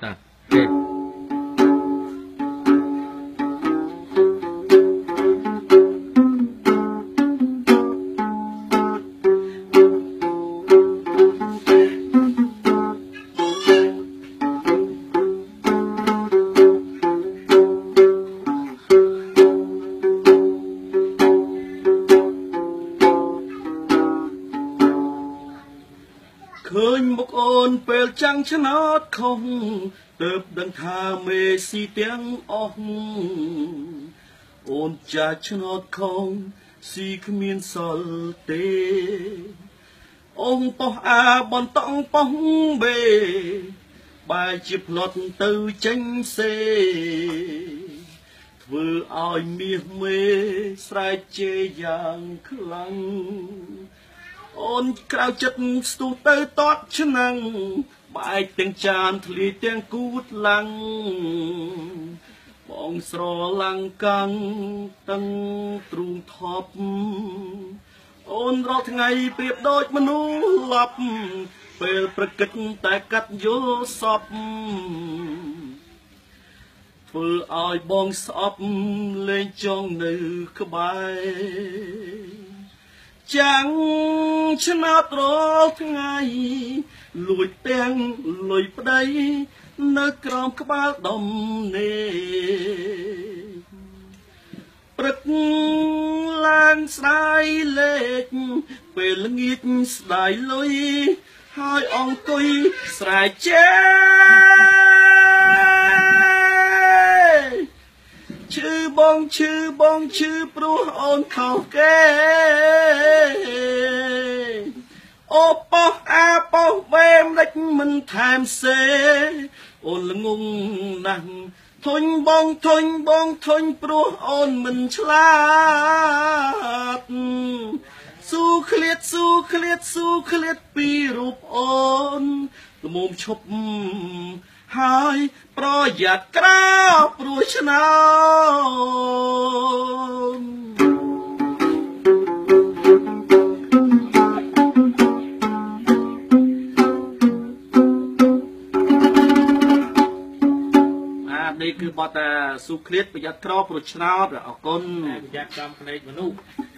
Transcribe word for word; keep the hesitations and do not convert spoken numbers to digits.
តាគេឃើញមុខអូនពេលចាំងឆ្នោតខុសទើបដឹងថាមេស៊ីទាំងអស់អូនចាឆ្នោតខុសស៊ីគ្មានសល់ទេអូនប៉ោះអាបន្តងប៉ោះបេបែរជាផ្លត់ទៅចេញសេធ្វើឲ្យមាសមេស្រែកជេរយ៉ាងខ្លាំងអូនក្រៅចិត្តស្ទុះទៅតតឆ្នាំងបែកទាំងចានធ្លាយទាំងគូតឡាំងបងស្រឡាំងកាំងតឹងទ្រូងថប់អូនរាល់ថ្ងៃប្រៀបដូចមនុស្សលប់ពេលប្រកិតតែកាត់យល់សពធ្វើឲ្យបងស្អប់លេងចង់នៅក្បែរចាំងឆ្នោតរាល់ថ្ងៃលួចទាំងលុយប្តីនៅក្រោមក្បាលដុំនេព្រឹកឡើងស្ដាយលេខពេលល្ងាចស្ដាយលុយហើយអង្គុយស្រែកជេរឈឺបងឈឺបងឈឺព្រោះអូនខុសគេអូប៉ោះអាប៉ោះវេមលិចមិនថែមសេអូនល្ងងណាស់ធុញបងធុញបងធុញព្រោះអូនមិនឆ្លាតស៊ូឃ្លាតស៊ូឃ្លាតស៊ូឃ្លាតពីរូបអូនល្មមឈប់ហើយប្រយ័ត្នក្រោព្រោះឆ្នោតនេះគឺបទស៊ូឃ្លាតប្រយ័ត្នក្រោព្រោះឆ្នោតអរគុណប្រយ័ត្នកំភ្នែកមនុស្ស